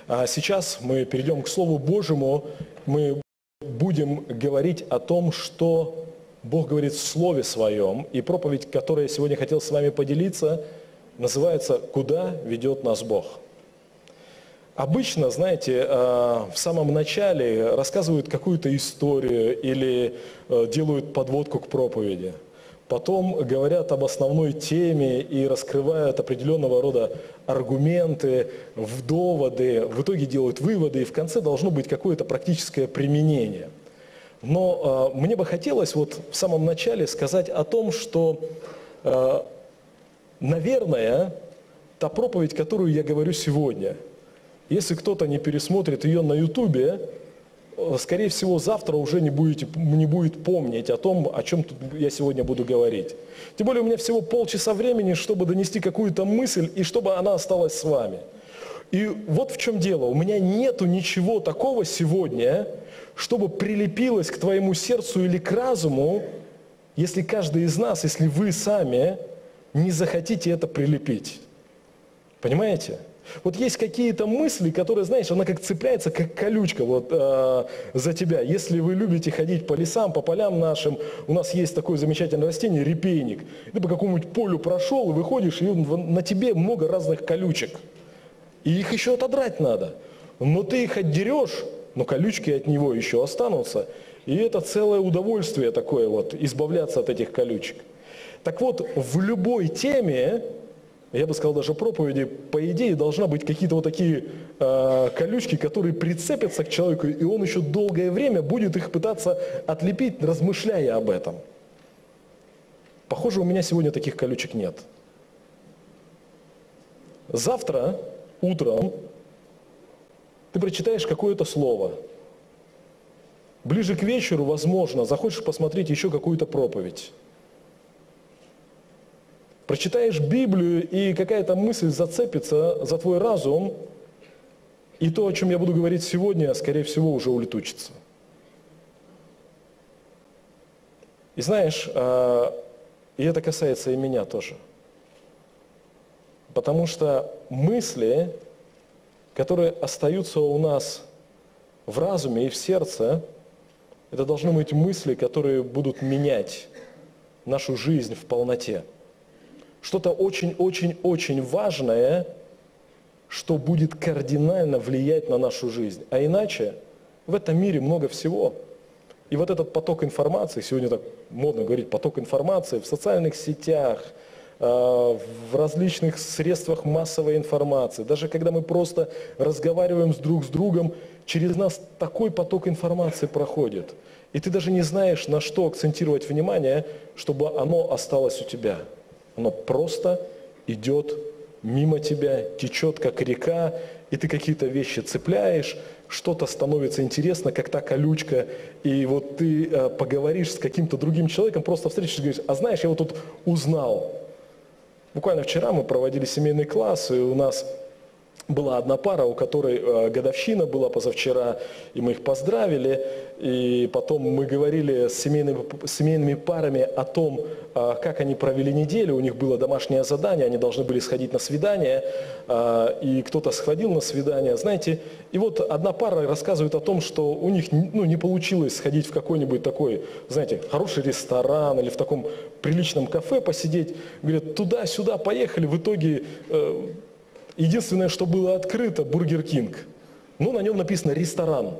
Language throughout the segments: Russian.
А сейчас мы перейдем к Слову Божьему. Мы будем говорить о том, что Бог говорит в Слове Своем. И проповедь, которую я сегодня хотел с вами поделиться, называется «Куда ведет нас Бог?». Обычно, знаете, в самом начале рассказывают какую-то историю или делают подводку к проповеди. Потом говорят об основной теме и раскрывают определенного рода аргументы, доводы, в итоге делают выводы, и в конце должно быть какое-то практическое применение. Но мне бы хотелось вот в самом начале сказать о том, что, наверное, та проповедь, которую я говорю сегодня, если кто-то не пересмотрит ее на Ютубе, скорее всего, завтра уже не будет помнить о том, о чем я сегодня буду говорить. Тем более у меня всего полчаса времени, чтобы донести какую-то мысль, и чтобы она осталась с вами. И вот в чем дело. У меня нету ничего такого сегодня, чтобы прилепилось к твоему сердцу или к разуму, если каждый из нас, если вы сами не захотите это прилепить. Понимаете? Вот есть какие-то мысли, которые, знаешь, она как цепляется, как колючка вот, за тебя. Если вы любите ходить по лесам, по полям нашим, у нас есть такое замечательное растение, репейник. Ты по какому-нибудь полю прошел и выходишь, и на тебе много разных колючек. И их еще отодрать надо. Но ты их отдерешь, но колючки от него еще останутся. И это целое удовольствие такое вот, избавляться от этих колючек. Так вот, в любой теме, я бы сказал, даже проповеди, по идее, должна быть какие-то вот такие колючки, которые прицепятся к человеку, и он еще долгое время будет их пытаться отлепить, размышляя об этом. Похоже, у меня сегодня таких колючек нет. Завтра утром ты прочитаешь какое-то слово. Ближе к вечеру, возможно, захочешь посмотреть еще какую-то проповедь. Прочитаешь Библию, и какая-то мысль зацепится за твой разум, и то, о чем я буду говорить сегодня, скорее всего, уже улетучится. И знаешь, и это касается и меня тоже. Потому что мысли, которые остаются у нас в разуме и в сердце, это должны быть мысли, которые будут менять нашу жизнь в полноте. Что-то очень-очень-очень важное, что будет кардинально влиять на нашу жизнь. А иначе в этом мире много всего. И вот этот поток информации, сегодня так модно говорить, поток информации в социальных сетях, в различных средствах массовой информации, даже когда мы просто разговариваем друг с другом, через нас такой поток информации проходит. И ты даже не знаешь, на что акцентировать внимание, чтобы оно осталось у тебя. Оно просто идет мимо тебя, течет как река, и ты какие-то вещи цепляешь, что-то становится интересно, как та колючка, и вот ты поговоришь с каким-то другим человеком, просто встретишься и говоришь: а знаешь, я вот тут узнал. Буквально вчера мы проводили семейный класс, и у нас была одна пара, у которой годовщина была позавчера, и мы их поздравили, и потом мы говорили с семейными парами о том, как они провели неделю, у них было домашнее задание, они должны были сходить на свидание, и кто-то сходил на свидание, знаете, и вот одна пара рассказывает о том, что у них не получилось сходить в какой-нибудь такой, знаете, хороший ресторан или в таком приличном кафе посидеть, говорят, туда-сюда поехали, в итоге единственное, что было открыто, Бургер Кинг. Но на нем написано «ресторан».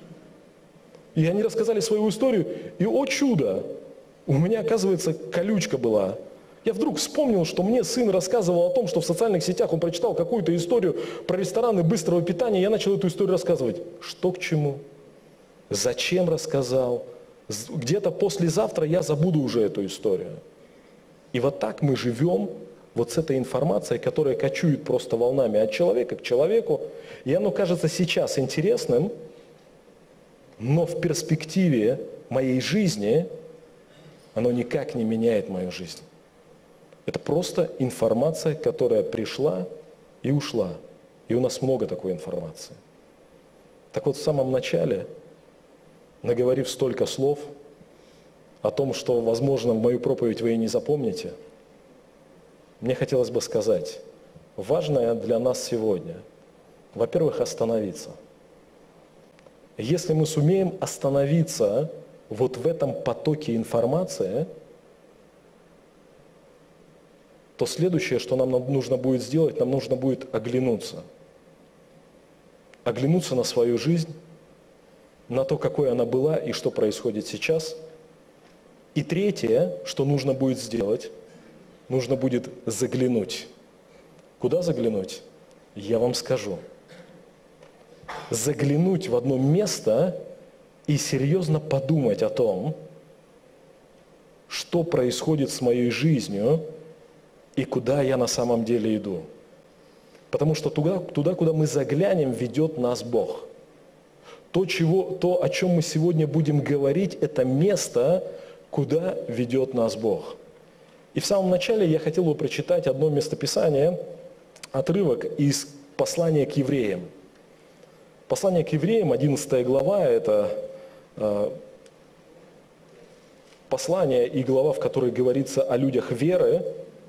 И они рассказали свою историю, и, о чудо, у меня, оказывается, колючка была. Я вдруг вспомнил, что мне сын рассказывал о том, что в социальных сетях он прочитал какую-то историю про рестораны быстрого питания, и я начал эту историю рассказывать. Что к чему? Зачем рассказал? Где-то послезавтра я забуду уже эту историю. И вот так мы живем, вот с этой информацией, которая кочует просто волнами от человека к человеку, и оно кажется сейчас интересным, но в перспективе моей жизни оно никак не меняет мою жизнь. Это просто информация, которая пришла и ушла. И у нас много такой информации. Так вот, в самом начале, наговорив столько слов о том, что, возможно, мою проповедь вы и не запомните, мне хотелось бы сказать, важное для нас сегодня, Во-первых, остановиться. Если мы сумеем остановиться вот в этом потоке информации, то следующее, что нам нужно будет сделать, нам нужно будет оглянуться. Оглянуться на свою жизнь, на то, какой она была и что происходит сейчас. И третье, что нужно будет сделать, нужно будет заглянуть. Куда заглянуть? Я вам скажу. Заглянуть в одно место и серьезно подумать о том, что происходит с моей жизнью и куда я на самом деле иду. Потому что туда, куда мы заглянем, ведет нас Бог. То, о чем мы сегодня будем говорить, это место, куда ведет нас Бог. И в самом начале я хотел бы прочитать одно местописание, отрывок из послания к евреям. Послание к евреям, 11 глава, это послание и глава, в которой говорится о людях веры.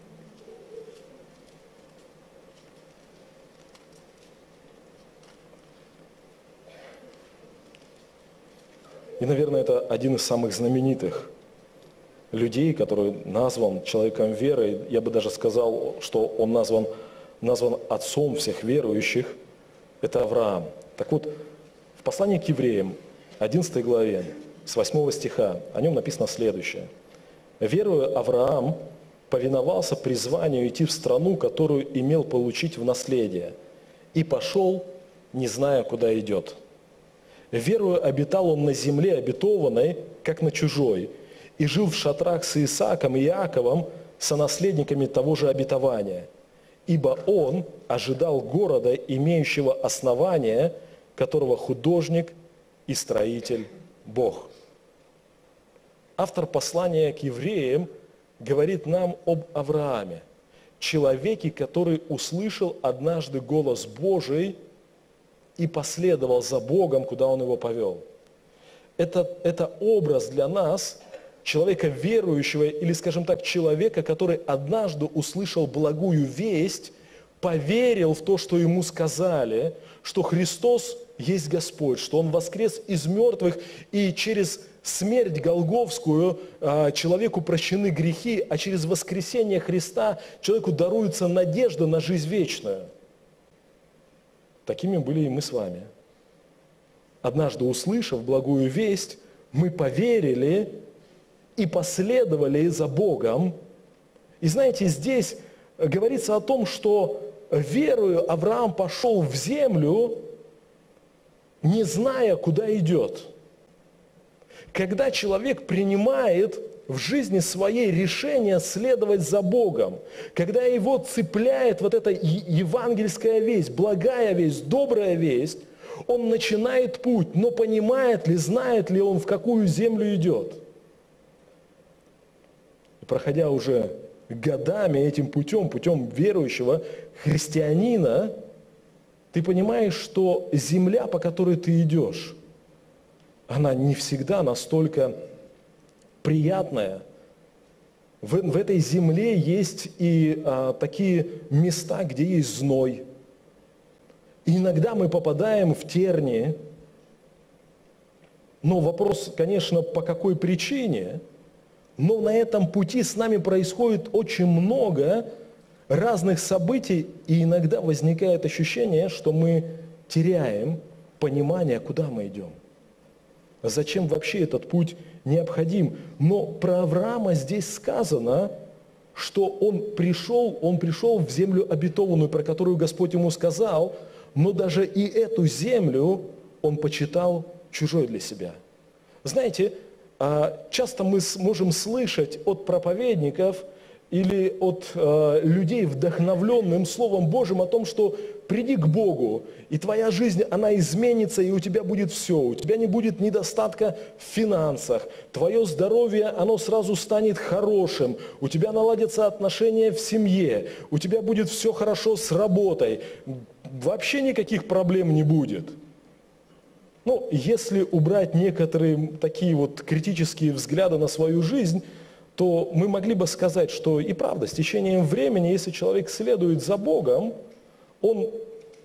И, наверное, это один из самых знаменитых людей, который назван человеком веры. Я бы даже сказал, что он назван отцом всех верующих. Это Авраам. Так вот, в послании к евреям, 11 главе, с 8 стиха, о нем написано следующее. «Веруя Авраам повиновался призванию идти в страну, которую имел получить в наследие, и пошел, не зная, куда идет. Веруя обитал он на земле обетованной, как на чужой, и жил в шатрах с Исааком и Иаковом, сонаследниками того же обетования. Ибо он ожидал города, имеющего основание, которого художник и строитель Бог». Автор послания к евреям говорит нам об Аврааме, человеке, который услышал однажды голос Божий и последовал за Богом, куда Он его повел. Это образ для нас, человека верующего, или, скажем так, человека, который однажды услышал благую весть, поверил в то, что ему сказали, что Христос есть Господь, что Он воскрес из мертвых, и через смерть Голгофскую человеку прощены грехи, а через воскресение Христа человеку даруется надежда на жизнь вечную. Такими были и мы с вами. Однажды, услышав благую весть, мы поверили и последовали за Богом. И знаете, здесь говорится о том, что верою Авраам пошел в землю, не зная, куда идет. Когда человек принимает в жизни своей решение следовать за Богом, когда его цепляет вот эта евангельская весть, благая весть, добрая весть, он начинает путь, но понимает ли, знает ли он, в какую землю идет. И проходя уже годами этим путем верующего христианина, ты понимаешь, что земля, по которой ты идешь, она не всегда настолько приятная. В этой земле есть и такие места, где есть зной. И иногда мы попадаем в тернии. Но вопрос, конечно, по какой причине. Но на этом пути с нами происходит очень много разных событий, и иногда возникает ощущение, что мы теряем понимание, куда мы идем. Зачем вообще этот путь необходим? Но про Авраама здесь сказано, что он пришел в землю обетованную, про которую Господь ему сказал, но даже и эту землю он почитал чужой для себя. Знаете, часто мы можем слышать от проповедников или от людей, вдохновленным Словом Божьим, о том, что приди к Богу, и твоя жизнь, она изменится, и у тебя будет все. У тебя не будет недостатка в финансах. Твое здоровье, оно сразу станет хорошим. У тебя наладятся отношения в семье. У тебя будет все хорошо с работой. Вообще никаких проблем не будет. Ну, если убрать некоторые такие вот критические взгляды на свою жизнь, то мы могли бы сказать, что и правда, с течением времени, если человек следует за Богом, он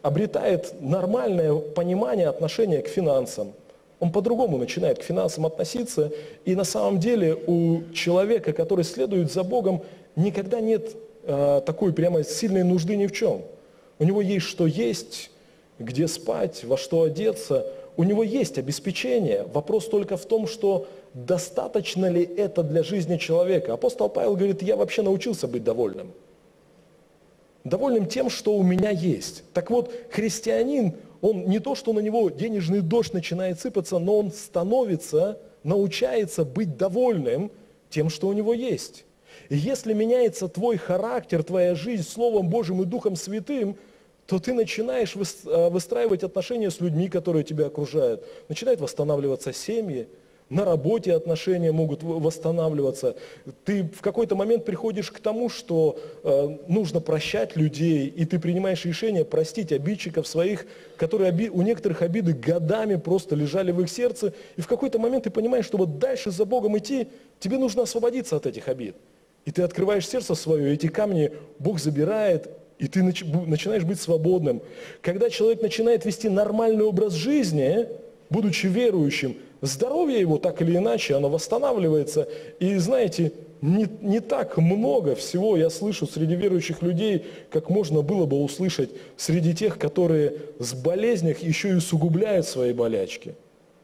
обретает нормальное понимание отношения к финансам. Он по-другому начинает к финансам относиться, и на самом деле у человека, который следует за Богом, никогда нет такой прямо сильной нужды ни в чем. У него есть что есть, где спать, во что одеться, у него есть обеспечение. Вопрос только в том, что достаточно ли это для жизни человека. Апостол Павел говорит, я вообще научился быть довольным. Довольным тем, что у меня есть. Так вот, христианин, он не то, что на него денежный дождь начинает сыпаться, но он становится, научается быть довольным тем, что у него есть. И если меняется твой характер, твоя жизнь Словом Божьим и Духом Святым, то ты начинаешь выстраивать отношения с людьми, которые тебя окружают. Начинают восстанавливаться семьи, на работе отношения могут восстанавливаться. Ты в какой-то момент приходишь к тому, что нужно прощать людей, и ты принимаешь решение простить обидчиков своих, которые у некоторых обиды годами просто лежали в их сердце, и в какой-то момент ты понимаешь, что вот дальше за Богом идти, тебе нужно освободиться от этих обид. И ты открываешь сердце свое, и эти камни Бог забирает, и ты начинаешь быть свободным. Когда человек начинает вести нормальный образ жизни, будучи верующим, здоровье его так или иначе, оно восстанавливается. И знаете, не так много всего я слышу среди верующих людей, как можно было бы услышать среди тех, которые с болезнях еще и усугубляют свои болячки.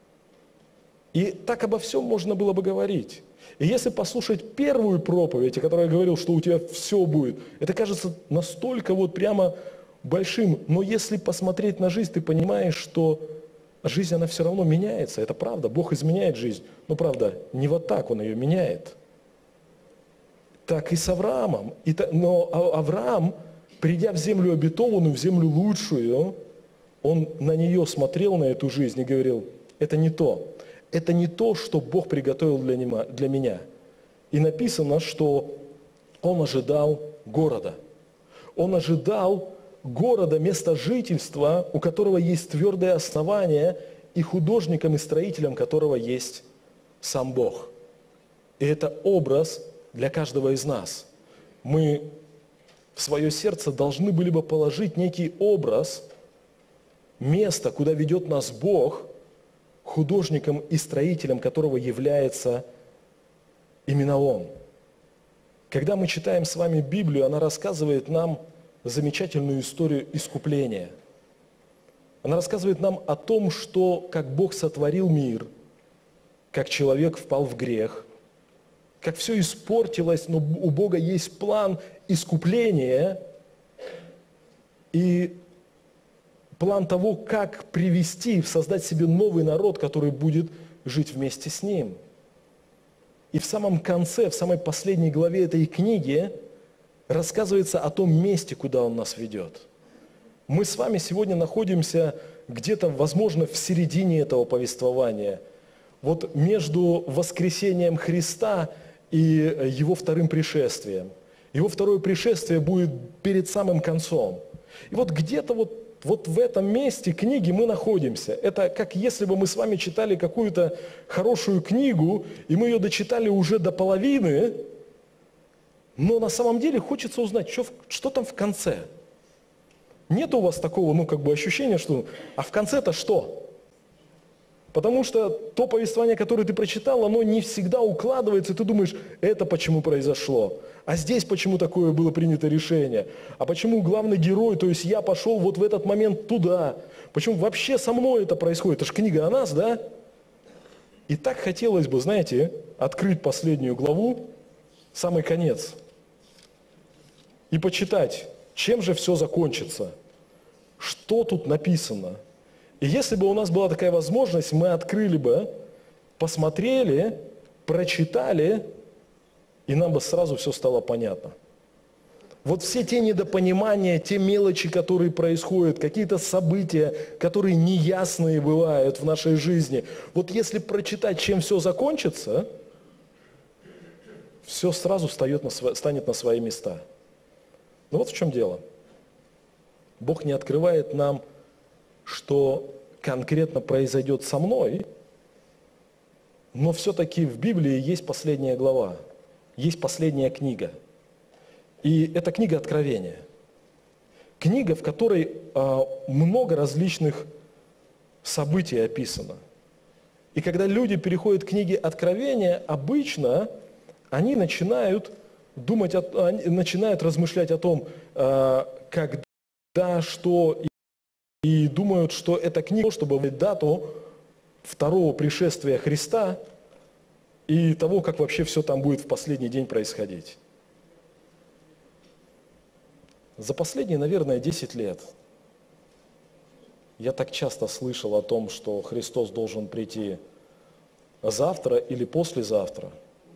И так обо всем можно было бы говорить. И если послушать первую проповедь, о которой я говорил, что у тебя все будет, это кажется настолько вот прямо большим. Но если посмотреть на жизнь, ты понимаешь, что жизнь, она все равно меняется. Это правда. Бог изменяет жизнь. Но правда, не вот так Он ее меняет. Так и с Авраамом. Но Авраам, придя в землю обетованную, в землю лучшую, он на нее смотрел, на эту жизнь, и говорил, это не то. Это не то, что Бог приготовил для меня. И написано, что он ожидал города. Он ожидал города, места жительства, у которого есть твердое основание, и художником и строителем которого есть сам Бог. И это образ для каждого из нас. Мы в свое сердце должны были бы положить некий образ, место, куда ведет нас Бог, художником и строителем которого является именно Он. Когда мы читаем с вами Библию, она рассказывает нам замечательную историю искупления. Она рассказывает нам о том, что как Бог сотворил мир, как человек впал в грех, как все испортилось, но у Бога есть план искупления и план того, как привести, создать себе новый народ, который будет жить вместе с Ним. И в самом конце, в самой последней главе этой книги рассказывается о том месте, куда Он нас ведет. Мы с вами сегодня находимся где-то, возможно, в середине этого повествования. Вот между воскресением Христа и Его вторым пришествием. Его второе пришествие будет перед самым концом. И вот где-то вот в этом месте книги мы находимся. Это как если бы мы с вами читали какую-то хорошую книгу, и мы ее дочитали уже до половины, но на самом деле хочется узнать, что там в конце. Нет у вас такого, ощущения, что а в конце-то что? Потому что то повествование, которое ты прочитал, оно не всегда укладывается, и ты думаешь, это почему произошло? А здесь почему такое было принято решение? А почему главный герой, то есть я пошел вот в этот момент туда? Почему вообще со мной это происходит? Это же книга о нас, да? И так хотелось бы, знаете, открыть последнюю главу, самый конец, и почитать, чем же все закончится, что тут написано. И если бы у нас была такая возможность, мы открыли бы, посмотрели, прочитали, и нам бы сразу все стало понятно. Вот все те недопонимания, те мелочи, которые происходят, какие-то события, которые неясные бывают в нашей жизни. Вот если прочитать, чем все закончится, все сразу станет на свои места. Но вот в чем дело. Бог не открывает нам, что конкретно произойдет со мной, но все-таки в Библии есть последняя глава, есть последняя книга. И это книга Откровения. Книга, в которой много различных событий описано. И когда люди переходят к книге Откровения, обычно они начинают думать, начинают размышлять о том, когда, что, и думают, что эта книга, чтобы выявить дату второго пришествия Христа и того, как вообще все там будет в последний день происходить. За последние, наверное, 10 лет я так часто слышал о том, что Христос должен прийти завтра или послезавтра.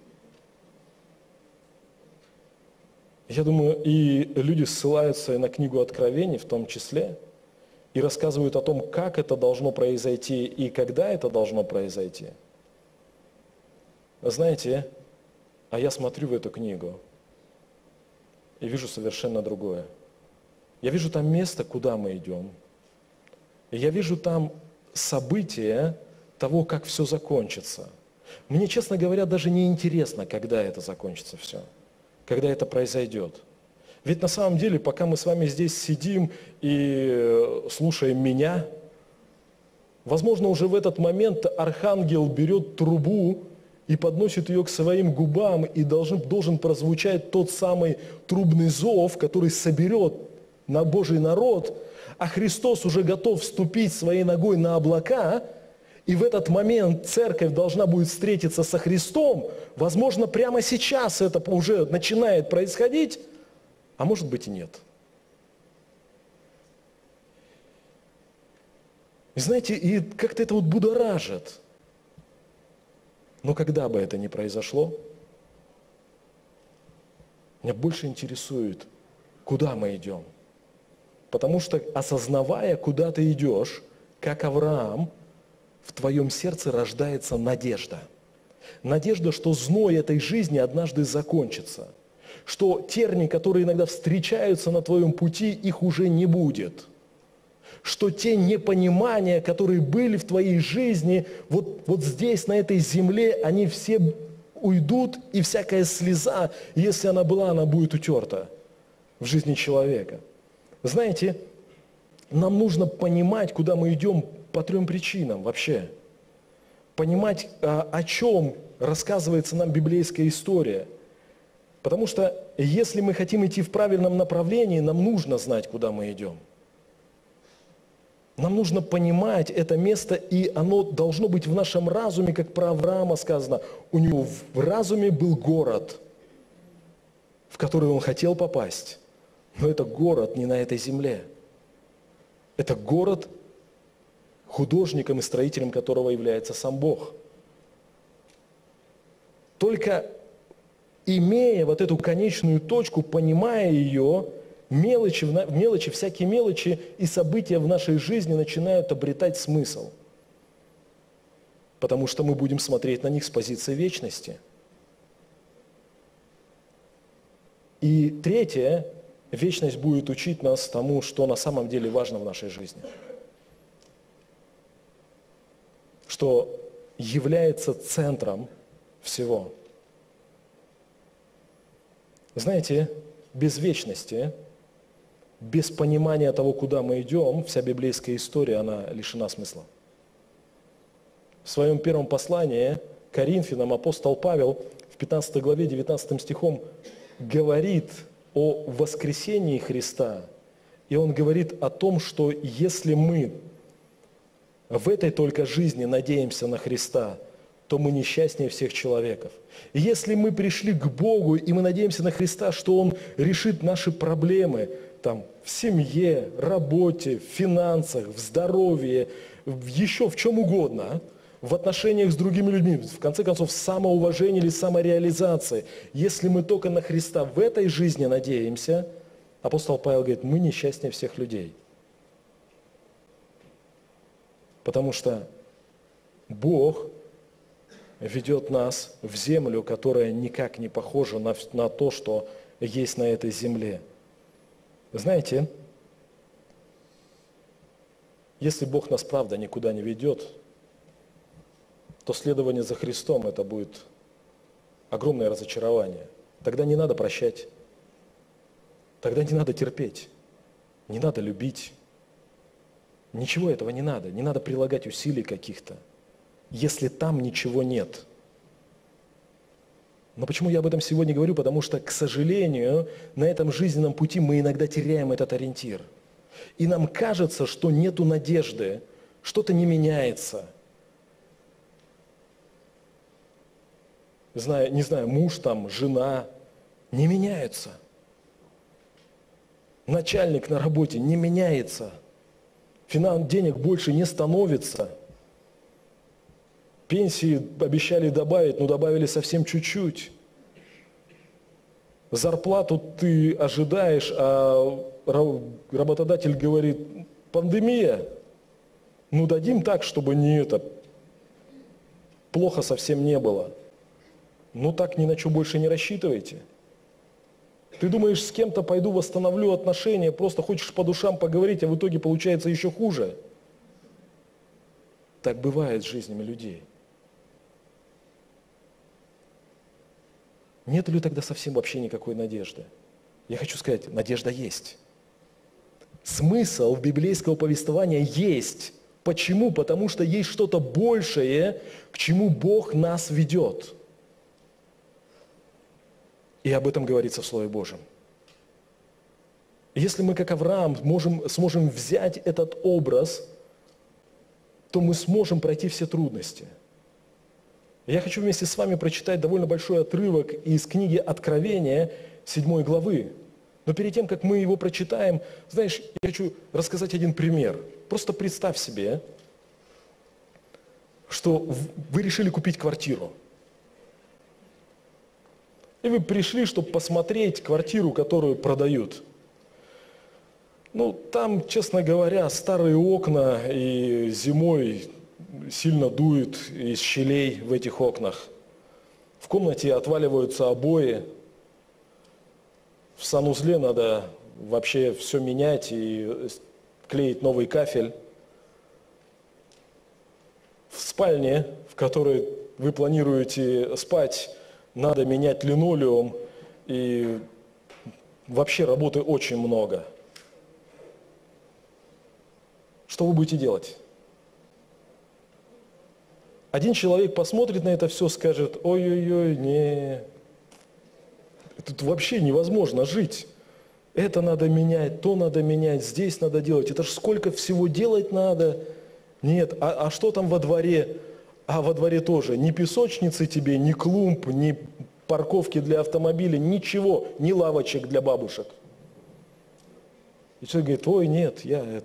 Я думаю, и люди ссылаются на книгу Откровений в том числе, и рассказывают о том, как это должно произойти и когда это должно произойти. Знаете, а я смотрю в эту книгу и вижу совершенно другое. Я вижу там место, куда мы идем. И я вижу там события того, как все закончится. Мне, честно говоря, даже не интересно, когда это закончится все, когда это произойдет. Ведь на самом деле, пока мы с вами здесь сидим и слушаем меня, возможно, уже в этот момент архангел берет трубу и подносит ее к своим губам, и должен прозвучать тот самый трубный зов, который соберет на Божий народ, а Христос уже готов вступить своей ногой на облака, и в этот момент церковь должна будет встретиться со Христом. Возможно, прямо сейчас это уже начинает происходить, а может быть и нет. И знаете, и как-то это вот будоражит. Но когда бы это ни произошло, меня больше интересует, куда мы идем. Потому что, осознавая, куда ты идешь, как Авраам, в твоем сердце рождается надежда. Надежда, что зной этой жизни однажды закончится. Что тернии, которые иногда встречаются на твоем пути, их уже не будет. Что те непонимания, которые были в твоей жизни, вот здесь, на этой земле, они все уйдут, и всякая слеза, если она была, она будет утерта в жизни человека. Знаете, нам нужно понимать, куда мы идем по 3 причинам вообще. Понимать, о чем рассказывается нам библейская история. Потому что если мы хотим идти в правильном направлении, нам нужно знать, куда мы идем. Нам нужно понимать это место, и оно должно быть в нашем разуме, как про Авраама сказано. У него в разуме был город, в который он хотел попасть. Но это город не на этой земле. Это город, художником и строителем которого является сам Бог. Только имея вот эту конечную точку, понимая ее, мелочи, всякие мелочи и события в нашей жизни начинают обретать смысл. Потому что мы будем смотреть на них с позиции вечности. И третье, вечность будет учить нас тому, что на самом деле важно в нашей жизни. Что является центром всего. Знаете, без вечности, без понимания того, куда мы идем, вся библейская история, она лишена смысла. В своем первом послании к Коринфянам апостол Павел в 15 главе 19 стихом говорит о воскресении Христа. И он говорит о том, что если мы в этой только жизни надеемся на Христа, то мы несчастнее всех человеков. И если мы пришли к Богу, и мы надеемся на Христа, что Он решит наши проблемы там, в семье, работе, в финансах, в здоровье, еще в чем угодно, в отношениях с другими людьми, в конце концов, самоуважение или самореализации. Если мы только на Христа в этой жизни надеемся, апостол Павел говорит, мы несчастнее всех людей. Потому что Бог ведет нас в землю, которая никак не похожа на то, что есть на этой земле. Знаете, если Бог нас правда никуда не ведет, то следование за Христом это будет огромное разочарование. Тогда не надо прощать, тогда не надо терпеть. не надо любить. Ничего этого не надо прилагать усилий каких-то, если там ничего нет. Но почему я об этом сегодня говорю? Потому что, к сожалению, на этом жизненном пути мы иногда теряем этот ориентир. И нам кажется, что нету надежды, что-то не меняется. Не знаю, муж там, жена не меняются. Начальник на работе не меняется. Денег больше не становится. Пенсии обещали добавить, но добавили совсем чуть-чуть. Зарплату ты ожидаешь, а работодатель говорит: пандемия, дадим так, чтобы плохо совсем не было. Так ни на что больше не рассчитывайте. Ты думаешь, с кем-то пойду восстановлю отношения, просто хочешь по душам поговорить, а в итоге получается еще хуже. Так бывает с жизнями людей. Нет ли тогда совсем вообще никакой надежды? Я хочу сказать, надежда есть. Смысл библейского повествования есть. Почему? Потому что есть что-то большее, к чему Бог нас ведет. И об этом говорится в Слове Божьем. Если мы, как Авраам, сможем взять этот образ, то мы сможем пройти все трудности. Я хочу вместе с вами прочитать довольно большой отрывок из книги Откровения, 7 главы. Но перед тем, как мы его прочитаем, знаешь, я хочу рассказать один пример. Просто представь себе, что вы решили купить квартиру. И вы пришли, чтобы посмотреть квартиру, которую продают. Там, честно говоря, старые окна, и зимой сильно дует из щелей в этих окнах. В комнате отваливаются обои. В санузле надо вообще все менять и клеить новый кафель. В спальне, в которой вы планируете спать, надо менять линолеум, и вообще работы очень много. Что вы будете делать? Один человек посмотрит на это все, скажет: ой-ой-ой, не, тут вообще невозможно жить. Это надо менять, то надо менять, здесь надо делать. Это ж сколько всего делать надо. Нет, а что там во дворе? А во дворе тоже ни песочницы тебе, ни клумб, ни парковки для автомобиля, ничего, ни лавочек для бабушек. И человек говорит: ой, нет,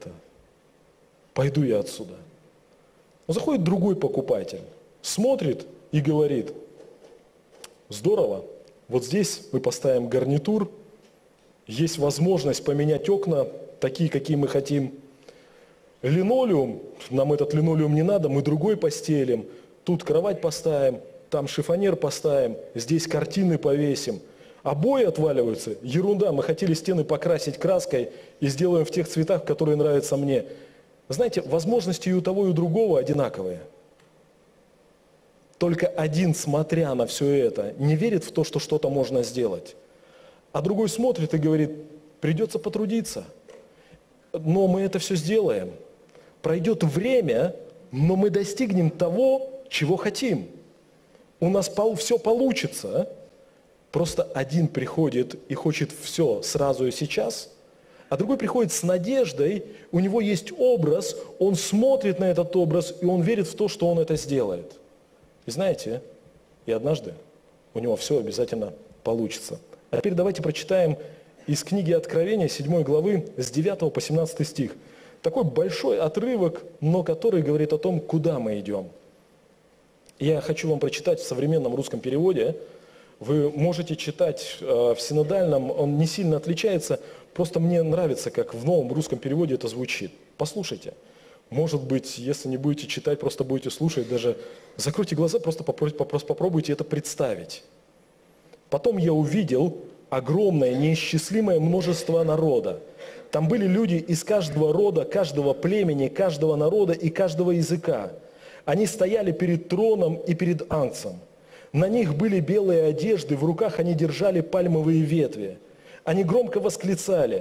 пойду я отсюда. Но заходит другой покупатель, смотрит и говорит: здорово, вот здесь мы поставим гарнитур, есть возможность поменять окна, такие, какие мы хотим. Линолеум, нам этот линолеум не надо, мы другой постелим. Тут кровать поставим, там шифонер поставим, здесь картины повесим. Обои отваливаются, ерунда, мы хотели стены покрасить краской и сделаем в тех цветах, которые нравятся мне. Знаете, возможности и у того, и у другого одинаковые. Только один, смотря на все это, не верит в то, что что-то можно сделать. А другой смотрит и говорит: придется потрудиться, но мы это все сделаем. Пройдет время, но мы достигнем того, чего хотим. У нас все получится. Просто один приходит и хочет все сразу и сейчас, а другой приходит с надеждой, у него есть образ, он смотрит на этот образ, и он верит в то, что он это сделает. И знаете, и однажды у него все обязательно получится. А теперь давайте прочитаем из книги Откровения, 7 главы, с 9 по 17 стих. Такой большой отрывок, но который говорит о том, куда мы идем. Я хочу вам прочитать в современном русском переводе. Вы можете читать в синодальном, он не сильно отличается, просто мне нравится, как в новом русском переводе это звучит. Послушайте. Может быть, если не будете читать, просто будете слушать, даже закройте глаза, просто попробуйте это представить. «Потом я увидел огромное, неисчислимое множество народа. Там были люди из каждого рода, каждого племени, каждого народа и каждого языка. Они стояли перед троном и перед Агнцем. На них были белые одежды, в руках они держали пальмовые ветви. Они громко восклицали: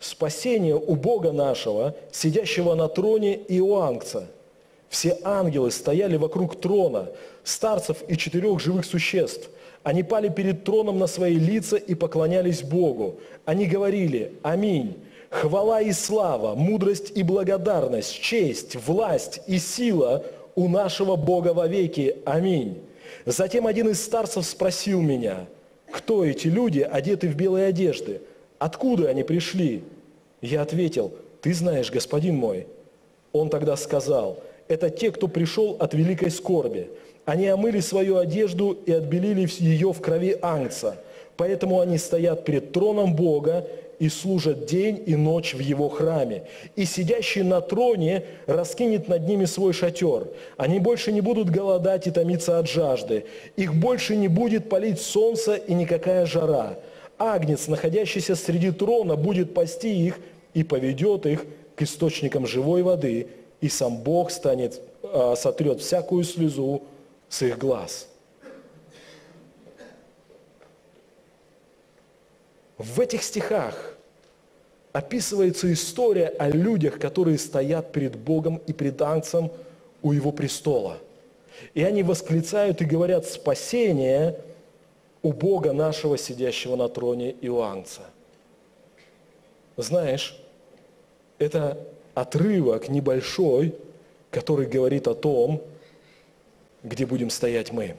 спасение у Бога нашего, сидящего на троне, и у Агнца. Все ангелы стояли вокруг трона, старцев и 4 живых существ. Они пали перед троном на свои лица и поклонялись Богу. Они говорили: «Аминь! Хвала и слава, мудрость и благодарность, честь, власть и сила у нашего Бога вовеки. Аминь!» Затем один из старцев спросил меня: «Кто эти люди, одеты в белые одежды? Откуда они пришли?» Я ответил: «Ты знаешь, господин мой». Он тогда сказал: «Это те, кто пришел от великой скорби. Они омыли свою одежду и отбелили ее в крови Агнца. Поэтому они стоят перед троном Бога и служат день и ночь в Его храме. И сидящий на троне раскинет над ними свой шатер. Они больше не будут голодать и томиться от жажды. Их больше не будет палить солнце и никакая жара. Агнец, находящийся среди трона, будет пасти их и поведет их к источникам живой воды, и сам Бог сотрет всякую слезу с их глаз». В этих стихах описывается история о людях, которые стоят перед Богом и пред Агнцем у Его престола. И они восклицают и говорят: «Спасение у Бога нашего, сидящего на троне, и у Агнца». Знаешь, это отрывок небольшой, который говорит о том, где будем стоять мы.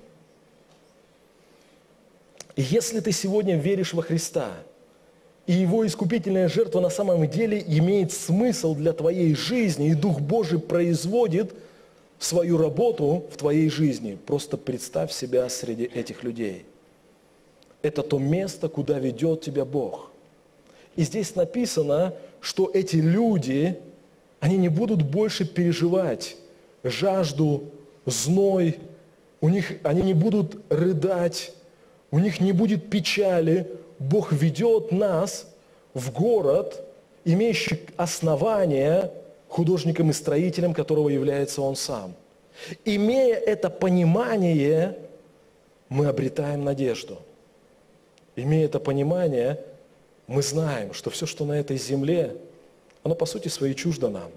И если ты сегодня веришь во Христа, и Его искупительная жертва на самом деле имеет смысл для твоей жизни, и Дух Божий производит свою работу в твоей жизни, просто представь себя среди этих людей. Это то место, куда ведет тебя Бог. И здесь написано, что эти люди, они не будут больше переживать жажду, зной, они не будут рыдать, у них не будет печали. Бог ведет нас в город, имеющий основание, художником и строителем которого является Он сам. Имея это понимание, мы обретаем надежду. Имея это понимание, мы знаем, что все, что на этой земле, оно по сути своей чуждо нам.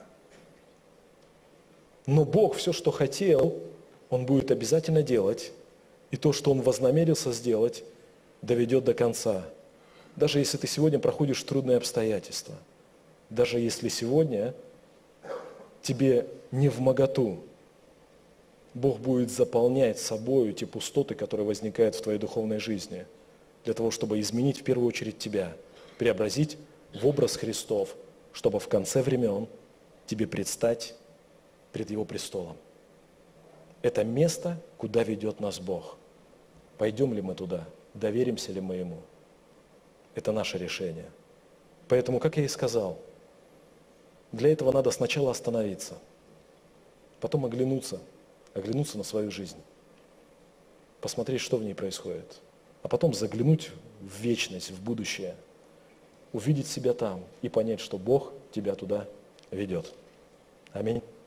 Но Бог все, что хотел, Он будет обязательно делать. И то, что Он вознамерился сделать, доведет до конца. Даже если ты сегодня проходишь трудные обстоятельства, даже если сегодня тебе невмоготу, Бог будет заполнять собою те пустоты, которые возникают в твоей духовной жизни, для того, чтобы изменить в первую очередь тебя, преобразить в образ Христов, чтобы в конце времен тебе предстать пред Его престолом. Это место, куда ведет нас Бог. Пойдем ли мы туда? Доверимся ли мы Ему? Это наше решение. Поэтому, как я и сказал, для этого надо сначала остановиться, потом оглянуться на свою жизнь, посмотреть, что в ней происходит, а потом заглянуть в вечность, в будущее, увидеть себя там и понять, что Бог тебя туда ведет. Аминь.